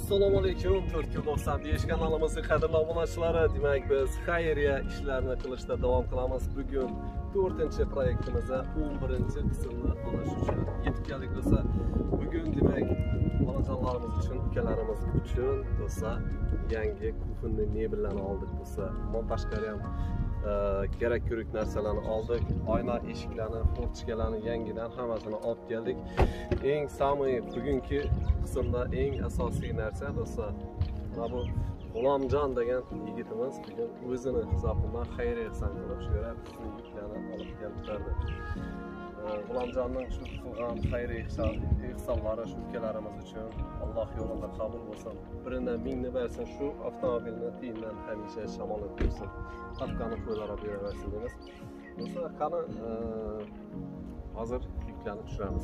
Assalomu alaykum. 495 kanalımızın qadrli obunachilari. Demak, biz xayriya ishlarni qilishda davom qilamiz. Bugun 4-proyektimizga 11-qismni qilish uchun yetib keldik do'stlar. Bugun demak, onajonlarimiz uchun, ukalarimiz uchun do'stlar, yangi kuxonli mebellarni oldik do'stlar. Montajkari ham kerak-kerak narsalarni oldik. Oyna eshiklarni, fortchkalarni yangidan hammasini olib keldik. Eng samimiy bugungi qismda eng asosiy narsa do'stlar, mana bu G'ulomjon degan yigitimiz bugun o'zini hisobidan xayriya ehson qilib shu yerga bizni yuklarni olib kelib berdi. G'ulomjonning shu qilgan xayriya ehsonlari shu ukalarimiz uchun Alloh yo'lida qabul bo'lsin. Biridan mingni bersin, shu avtomobilni tiyindan hamisha shamol o'tsin. Tapqani qo'ylarga beraversin deymiz. Do'stlar, qani hozir yuklarni tushiramiz.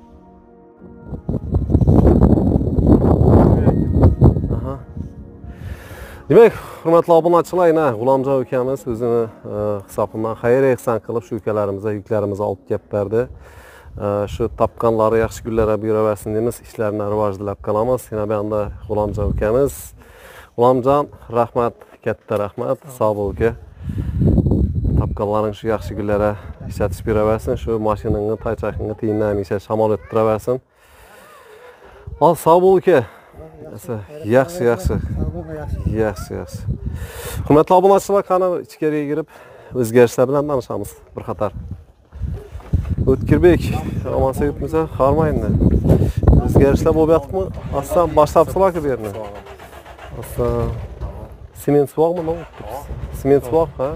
Demek, hurmatli obunachilar, G'ulomjon ukamiz o'zini hisobidan xayriya ehson qilib shu ukalarimizni yuklarimizni olib kelib berdi. Shu topganlari yaxshi kunlarga beraversin deymiz, ishlarini rivojlab qolamiz. Yana bu yerda G'ulomjon ukamiz. G'ulomjon, rahmat, katta rahmat. Sog' bo'l uka. Topganlaring shu yaxshi kunlarga ishlatib beraversin, shu mashinangni, taychaqingni tiyindan hamisha shamol o'tiraversin. Al, sog' bo'l uka. Yaxshi. Hurmatli obunachilar, qani ichkariga kirib o'zgarishlar bilan tanishamiz bir qator. O'tkirbek, omonsa yurtmisa, xormaydi. O'zgarishlar bo'lyaptimi? Aslan boshlabsizlar-ku bu yerni. Aslan sement suvoqmi? Sement suvoq, ha?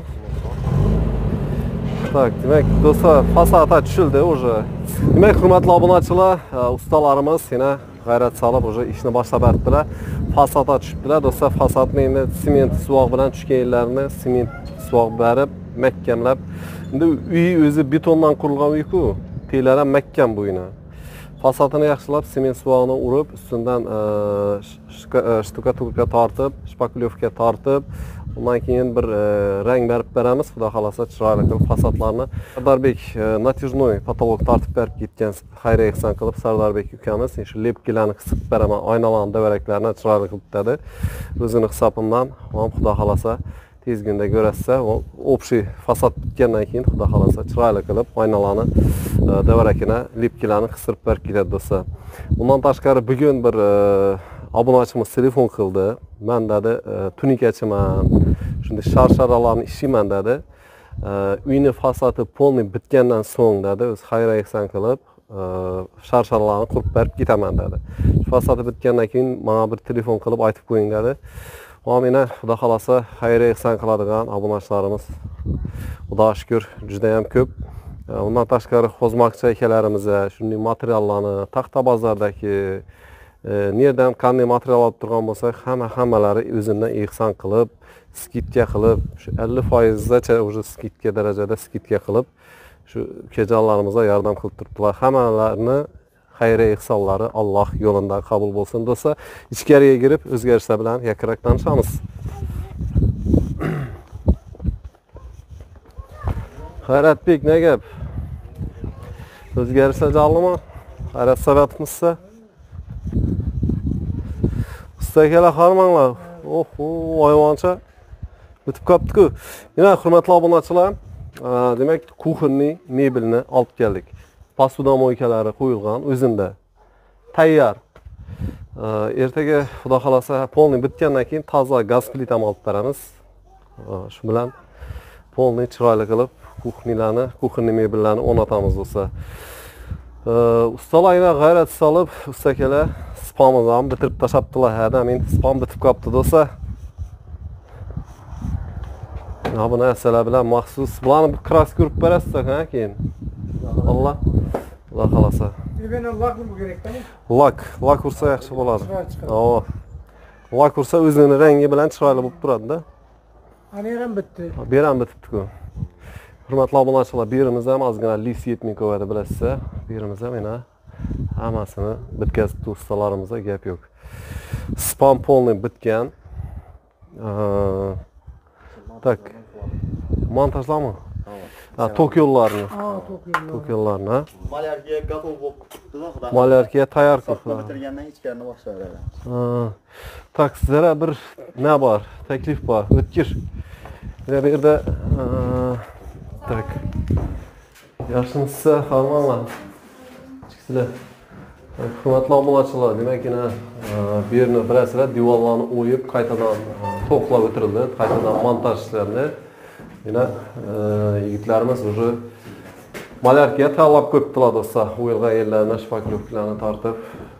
Tak, demak, do'stlar, fasada tushildi уже. Demak, hurmatli obunachilar, ustalarimiz yana g'ayrat solib уже ishni boshlab berdilar. Fasada tushibdilar. Do'stlar, fasadni endi sement suvoq bilan tushgan yerlarini sement suvoq berib, mahkamlab. Endi uy o'zi betondan qurilgan uy-ku, telar ham mahkam bu uyni. Fasadini yaxshilab, sement suvog'ini urib, ustidan shtukaturka tortib, shpakulyovka tortib, undan keyin bir rang berib beramiz. Xudo xolasa chiroyli qilib fasadlarni. Sardarbek natijnoy patolog tortib berib ketgan xayriya ehson qilib Sardarbek ukamiz shu lepkalarni qisib beraman, oynalarni, davaraklarini chiroyli qilib dedi. O'zini hisobidan, xudo xolasa tez kunda ko'rasiz, общий fasad bitgandan keyin xudo xolasa chiroyli qilib oynalarni, davarakini, lepkalarni qisib berib ketadi do'stlar. Bundan tashqari bugun bir obunachimiz telefon qildi. Men dedi, tunikachiman. Shunday sharsharalarni ishlayman dedi. Uyni fasadi polniy bitgandan so'ng dedi, o'z xayriya ehson qilib, sharsharalarni qurib berib ketaman dedi. Fasadi bitgandan keyin menga bir telefon qilib aytib qo'ying dedi. Amina, xudo xolasa xayriya ehson qiladigan obunachilarimiz xudo shukr juda ham ko'p. Undan tashqari xizmatchi akalarimiz shunday materiallarni taxta bozordagi nerdan qanday material olib turgan bo'lsak, hammalari o'zidan ehson qilib, skidka qilib, shu 50% gacha уже skidka darajada skidka qilib, shu ukajonlarimizga yordam qilib turibdilar. Hammalarini xayriya ehsonlari Alloh yo'lida qabul bo'lsin do'stlar. Ichkariga kirib o'zgarishlar bilan yakrak tanishamiz. Xayratbek, ne gap? O'zgarishlar jonlimi? Xayrat sabatmizsa? Ustakalar, xormanglar. Oymoncha bitib qopti-ku. Yana hurmatli obunachilar, demak, kuxonli mebelni olib keldik. Posudamoykalari qo'yilgan, o'zinda tayyor. Ertaga xudo xolasa polniy bitgandan keyin toza gaz plitani olib beramiz. Shu bilan polniy chiroyli qilib kuxonli mebellarni o'rnatamiz do'stlar. Ustalar yana g'ayrat solib, ustakalar spamni ham bitirib tashlabdilar. Hada men spam bitib qopti do'stlar. Bu narsalar bilan maxsus bularni bir kraska urib berasiz-ku, ha, keyin. Allah. Xudo xolasa. Lakmi bu kerak-mi? Lak ursa yaxshi bo'ladi. Lak ursa o'zining rangi bilan chiroyli bo'lib turadi-da. Ana ham bitdi. Bu ham bitibdi-ku. Hurmatli obunachilar, bu yerimizda ham ozgina lis yetmaydi bilasiz. Bu yerimizda mana hammasini bitkazib ustalarimizga gap yo'q. Spam polniy bitgan. Tak. Montajlami? Ha, tok yo'llarini. Tok yo'llar. Tok yo'llarini, ha. Malarga gotov bo'lib turibdi-da, xudo. Malarga tayyor Sotib qilib. bitirgandan ichkarini boshlayveradi. Tak, sizlere bir ne var? Teklif var. O'tkir. Ve bir de tak. Yaşınızsa harmanlar. Çıksılar. Hürmetli obunachilar, demek yine birini bilasizlar, divarlarni o'yib, qaytadan to'qlab o'tirildi, qaytadan montaj ishlandi. Yine yigitlarimiz уже malarga talab ko'p qiladi do'stlar. O'yilgan yerlarni, shpaklovkalarni tortib.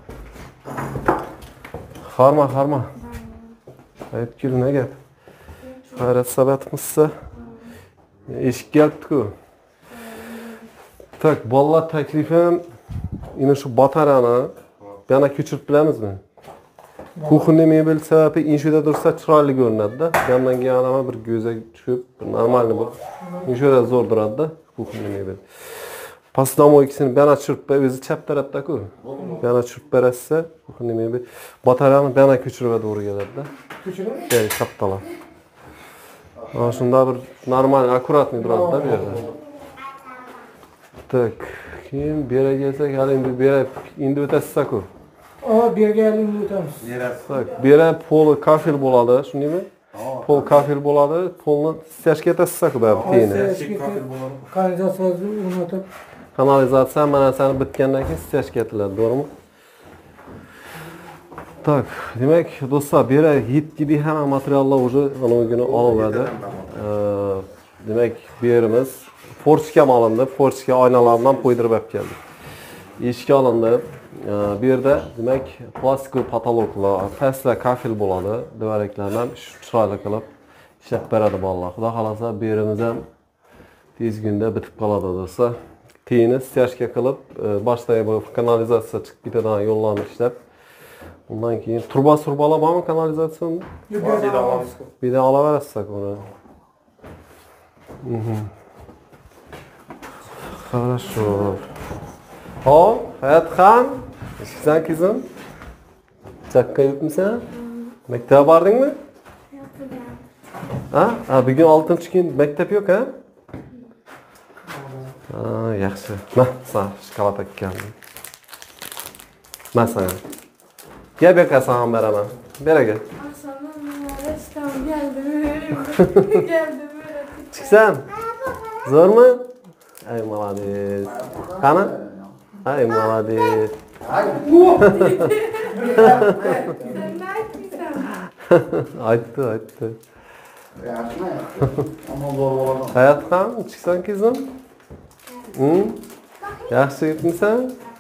Harma. Hayt kul ne gap? Hayrat sabatmizsa eshik kelibdi-ku. Tak, bolalar taklifim yine şu batarani yana ko'chirib bilamizmi? Kuxni mebel sababi inshuda dursa chiroyli ko'rinadi-da. Yandan keyin ham bir go'zak tushib, normalni bu. Inshuda zo'r turadi-da, kuxni mebel. Pastdamoykisini yana tushirib, o'zi chap tarafda-ku. Yana tushirib berasa, kuxni mebel batarani yana ko'chirib to'g'ri keladi-da. Ko'chirib? Şey, kattalar. Shunda bir normal, akkuratni turadi-da bu yerda. Tak. Keyin bera kelsak, hali endi o'tasizlar-ku. Bir yerga o'tamiz. Tak, bera pol kafel bo'ladi, shundaymi? Pol kafel bo'ladi, polni stashga o'tasizlar-ku baribir tiyini. Kanalizatsiyani o'rnatib. Kanalizatsiya mana seni bitgandan keyin stashga etiladi, to'g'rimi? Tak, demak, do'stlar, bera yetgidek hamma materiallar уже anavgini oladi. Demak, bu yerimiz Forchga olindi. Forchga oynalardan qo'ydirib olib keldik. Eshikka olindi. Bu yerda demak plastik patologlar, pastlar kafel bo'ladi. Devaraklarni ham chiroyli qilib ishlab beradi bolalar. Xudo xolasa bu yerimiz ham tez kunda bitib qoladi do'stlar. Tiyini stashga qilib, boshda bu kanalizatsiya chiqib ketadigan yo'llarni ishlab, undan keyin turba-surbalar bormi kanalizatsiyani? Bir de alaverasizlar uni. Хорошо. Hop, Hayatxon. Eshiksan kızım. Chaqqa yuribmisan? Maktabga bordingmi? Ha? Bugun 6-kun maktab yo'q, ha? Yaxshi. Mana, sen shokolad olgandim. Mana sana. Gel beka sana beraman. Beraga. Geldim. Chiqsan. Zo'rmi? Ay, молодец. Qani? Ay, молодец. Aytdi. Yaxshimi? Ammo zo'r bo'ladi. Hayatxon, chiqsan kızım? Yaxshi yuribmisan?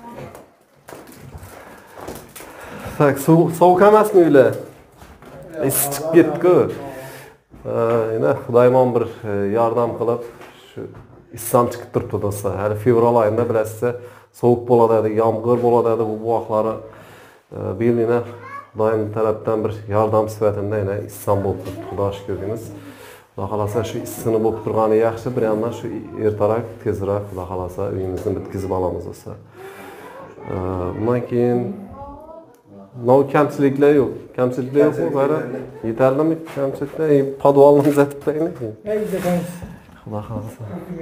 Tak, sovuq emasmi uylar? Isi chiqib ketdi-ku. Yine Xudoyimon bir yordam qilib, shu issom chiqib turibdi do'stlar. Hali fevral oyida bilasizlar, sovuq bo'ladi, yomg'ir bo'ladi, bu vaqtlari bu yil yine Xudoyim tarafdan bir yordam sifatida yine issom bo'lib turibdi. Xudo shukr deymiz. Xudo xolasa shu issini bo'lib turgani yaxshi, bir yandan shu ertaroq, tezroq Xudo xolasa uyimizni bitkazib olamiz do'stlar. Bundan keyin kamchiliklar yo'q. Kamchiliklar yo'qmi? Bari yetarlimi kamchiliklar? Podvalni uzatib qo'yaymi? Xudo xolasa.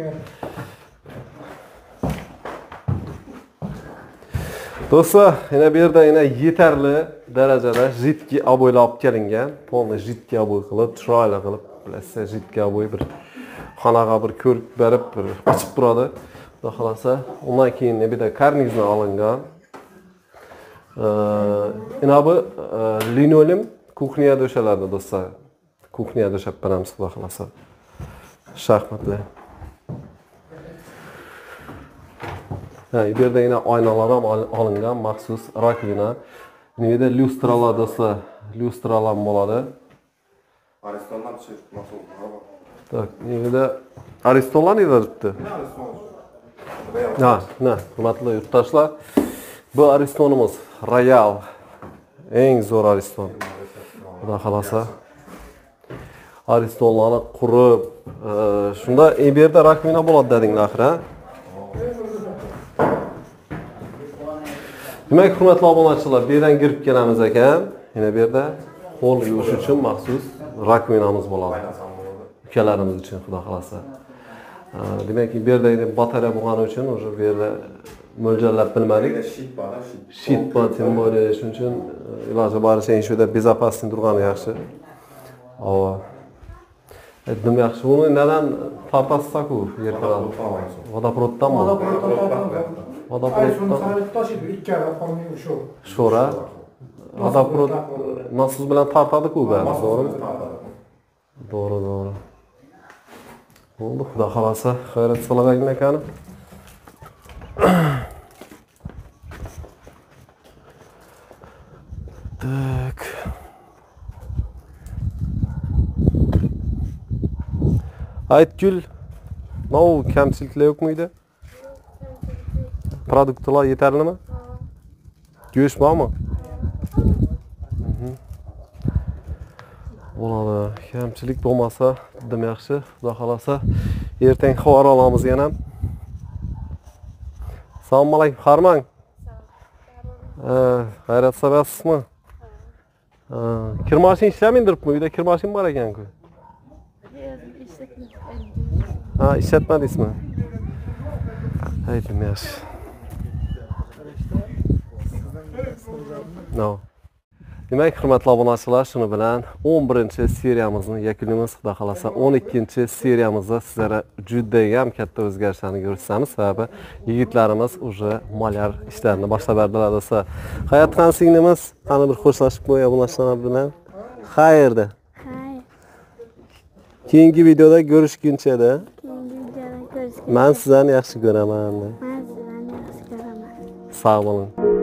Do'stlar, yana bu yerda yana yetarli darajada jidki abo'ylab olib kelingan. Polni jidki abo'y qilib, chiroyli qilib, bilasizlar, jidki abo'y bir xonaga bir ko'rk berib, bir ochib turadi. Xudo xolasa, undan keyin bir de karnizni olingan. Yine bu linoleum kuxniya döşelerde do'stlar. Kuxniya döşep beramiz Xudo xolasa. Shaxmatlar. Bu yerda yine aynalar ham olingan, maxsus rakvina. Bu yerda lyustralar do'stlar, lyustralar bo'ladi. Aristonlar tushirib nasıl oldu? Tak, bu yerda Aristonlar ne turibdi? Ne, hurmatli yurtdoshlar. Bu Aristonimiz Royal. Eng zo'r Ariston. Xudo xolasa. Aristonlarni qurib, shunda bu yerda rakvina bo'ladi dedinglar axir, ha? Demak, hurmatli obunachilar, bu yerdan kirib kelamiz ekan. Yana bu yerda qo'l yuvish uchun maxsus rakvinamiz bo'ladi. Ukalarimiz uchun Xudo xolasa. Demek ki bir yerde batarya bo'lgani uchun o'sha bu yerda mo'ljallab bilmadik. Shit bor, Shit bor, tim bo'lishi shuning uchun iloji boricha shu yerda безопасный turgani yaxshi. Ava. Aytdim yaxshi. Uni neden tartasiz-ku yerdan? Vodoprovoddanmi? Ay şunu sarıp taşıdı. İlk kere yapamıyor şu. Şora. Vodoprovod nasos bilan tartadi-ku bari, to'g'rimi? Doğru. Oldu, xudo xolasa, xayrat Salavagin akani. Tak. Aytgul, nov kamchiliklar yo'q muydi? Produktlar yetarlimi? Go'sht bormi? Bo'ladi. Kamchilik bo'lmasa, dim yaxshi. Xudo xolasa, ertang xabar olamiz yana. Assalomu alaykum, Harmang. G'ayrat sabasizmi? Kirmashin ishlamaydiribmi? Uyda kirmashin bor ekan-ku. İşletmediniz mi? Haydi yaş. No. Demek hürmetli obunachilar, şunu bilan 11-chi seriyamizni yakunlaymiz. Xudo xolasa 12-chi seriyamizda sizlarga juda ham katta o'zgarishlarni ko'rsatamiz. Sababi yigitlarimiz уже malyar ishlarini boshlab berdilar desa. Hayotxon singlimiz, qani bir xo'shlashib qo'ya obunachilar bilan. Xayrda. Keyingi videoda görüşguncha-da. Ben sizden yaxshi ko'raman. Ben sizden yaxshi ko'raman. Sağ olun.